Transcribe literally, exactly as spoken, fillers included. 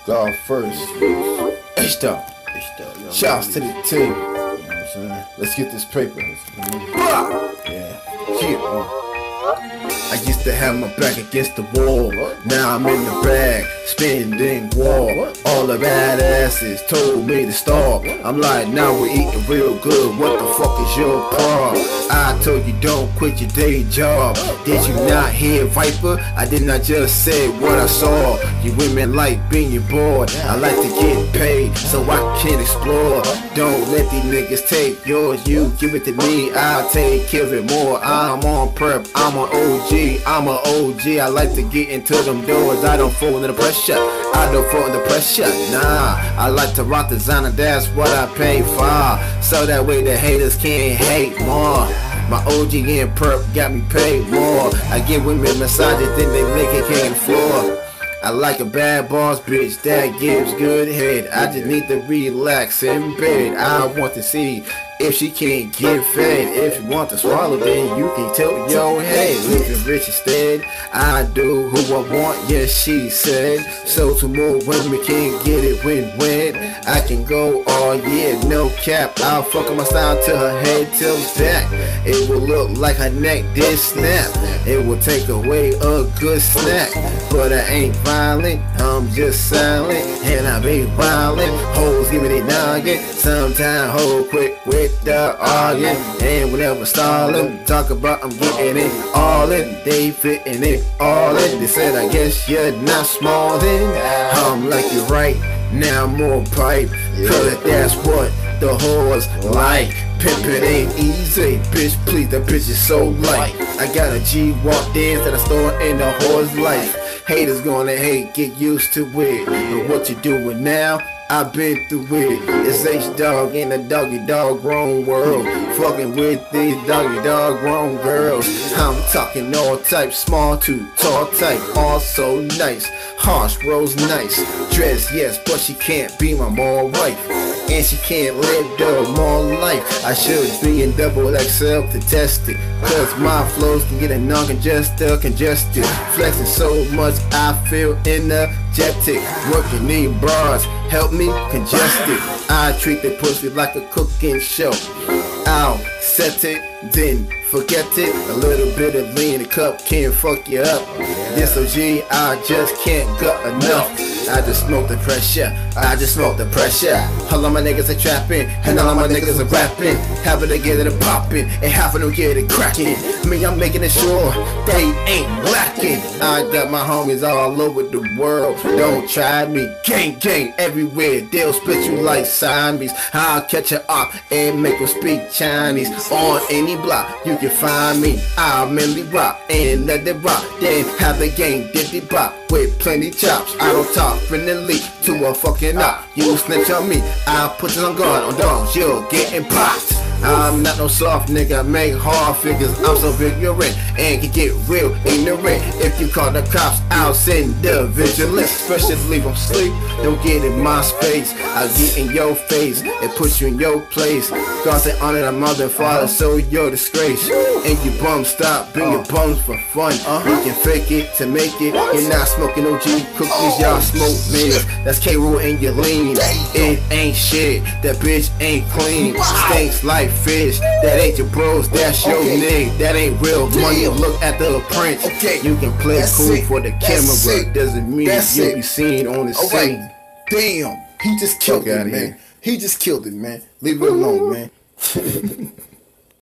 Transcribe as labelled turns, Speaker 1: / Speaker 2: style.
Speaker 1: Hdawg first. Hdawg. Shouts to the team. You know what I'm saying? Let's get this paper. Yeah. Yeah. I used to have my back against the wall. Now I'm in the bag, spending war. All the badasses told me to stop. I'm like, now we're eating real good. What the fuck is your problem? I told you don't quit your day job. Did you not hear, Viper? I did not just say what I saw. You women like being bored. I like to get paid so I can explore. Don't let these niggas take yours. You give it to me, I'll take care of it more. I'm on prep, I'm on O G, I'm an O G. I like to get into them doors. I don't fall under the pressure. I don't fall under pressure. Nah, I like to rock designer. That's what I pay for. So that way the haters can't hate more. My O G and perp got me paid more. I give women massages, then they lick it on the floor. I like a bad boss bitch that gives good head. I just need to relax in bed. I want to see if she can't get fed. If you want to swallow, then you can tilt your head. Living rich instead, I do who I want, yes she said. So two more women can get it when wet. I can go all year, no cap. I'll fuck my style till her head tilts back. It will look like her neck did snap. It will take away a good snack. But I ain't violent, I'm just silent. And I be violent, hoes give me they noggin. Sometimes hold quick with the arguing. And whenever stalling, talk about I'm getting it all in. They fitting it all in. They said I guess you're not small then. I'm like you're right, now more pipe. Cause that's what the whores like. Pimpin' ain't easy, bitch, please, that bitch is so light. I got a G-Walk dance that I store in the whore's life. Haters gonna hate, get used to it. But what you doing now? I've been through it. It's Hdawg in a doggy dog grown world. Fucking with these doggy dog grown girls. I'm talking all types, small to tall type. Also nice, harsh, rose nice. Dress, yes, but she can't be my mall wife. And she can't live the mall life. I should be in double X L to test it. Cause my flows can get a non-congested, congested. Flexing so much I feel energetic. Working these bras help me congested. I treat the pussy like a cooking show. I'll set it, then forget it. A little bit of lean in the cup can't fuck you up. This O G, I just can't get enough. I just smoke the pressure, I just smoke the pressure. All of my niggas are trapping, and all of my niggas are rapping. Half of them get it popping, and half of them get it cracking. Me, I'm making it sure they ain't lacking. I got my homies all over the world. Don't try me, gang gang everywhere. They'll split you like Siamese. I'll catch you up and make them speak Chinese. On any block, you can find me. I'll mainly rock and let it rock. Then have the gang did the bop with plenty chops. I don't talk friendly to a fucking up. You snitch on me, I'll put you on guard. On dogs, you're getting popped. I'm not no soft nigga, make hard figures. I'm so ignorant and can get real ignorant. If you call the cops, I'll send the vigilance. Especially leave them sleep, don't get in my space. I'll get in your face and put you in your place. Cause they honor the mother and father, so you're disgrace. And you bums stop, bring your bums for fun. You can fake it to make it. You're not smoking O G cookies, y'all smoke mins. That's K-Rool and you lean. It ain't shit, that bitch ain't clean. Stinks like fish, that ain't your bros, that's your nigga. That ain't real money, look at the prints. You can play cool for the camera, doesn't mean you'll be seen on the scene.
Speaker 2: Damn, he just killed it, man. He just killed it, man. Leave it alone, man.